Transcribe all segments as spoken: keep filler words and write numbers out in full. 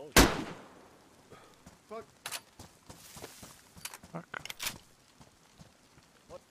Oh. Fuck. Fuck. What?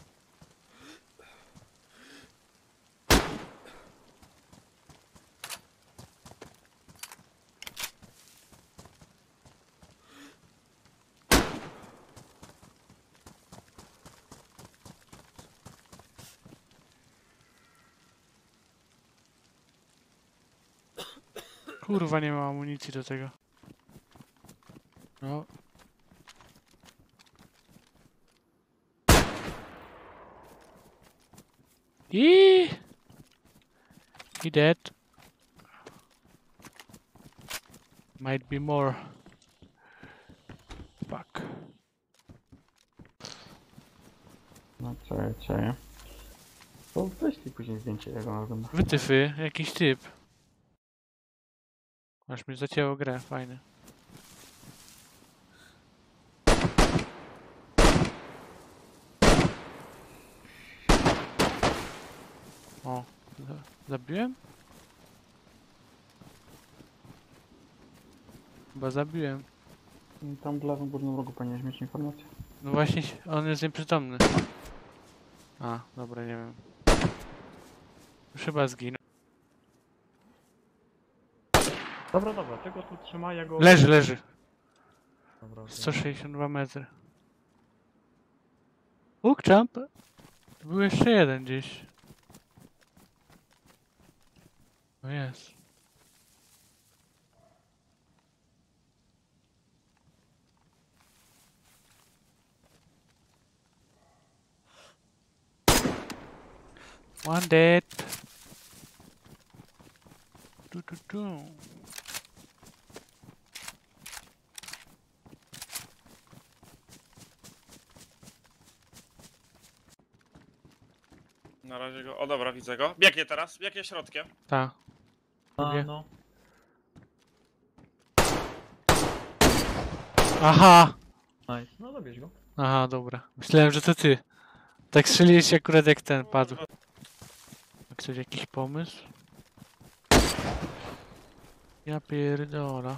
Kurwa, nie ma amunicji do tego. No. I He dead. Might be more. Fuck. No co ja, co ja? To wyślij później zdjęcie jak on wygląda. Wytyfy, jakiś typ. Aż mi zacięło grę, fajny. O, za zabiłem? Chyba zabiłem. Tam w lewym górnym rogu powinieneś mieć informację. No właśnie, on jest nieprzytomny. A, dobra, nie wiem. Już chyba zginął. Dobra, dobra, tego tu trzyma, ja go... Leży, leży. Dobra, okej. sto sześćdziesiąt dwa metry. Hook jump? Był jeszcze jeden gdzieś. No jest. One dead. Du, du, du. Na razie go. O dobra, widzę go. Biegnie teraz, biegnie środkiem. Ta. A, Lubię. no. Aha! Nice, no zabierz go. Aha, dobra. Myślałem, że to ty. Tak strzeliłeś akurat jak ten padł. Ma ktoś jakiś pomysł? Ja pierdola.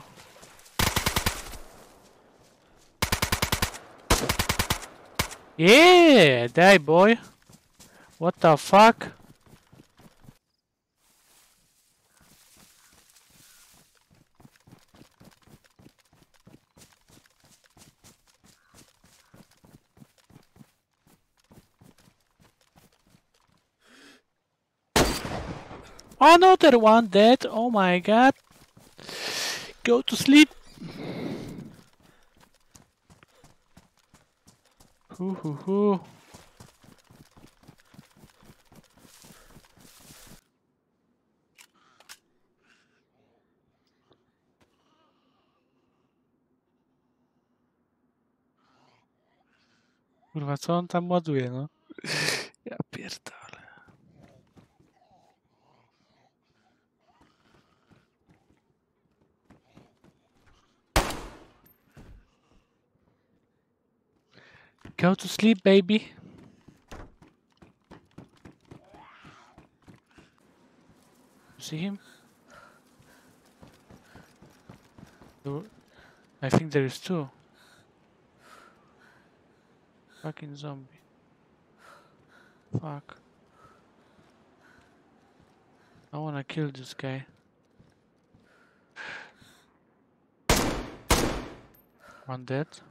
Yeah! Die boy! What the fuck? Another one dead! Oh my god! Go to sleep! Hu hu hu. Kurwa, co on tam ładuje, no? Ja pierdolę. Go to sleep, baby. See him? There- I think there is two. Fucking zombie. Fuck. I wanna kill this guy. One dead.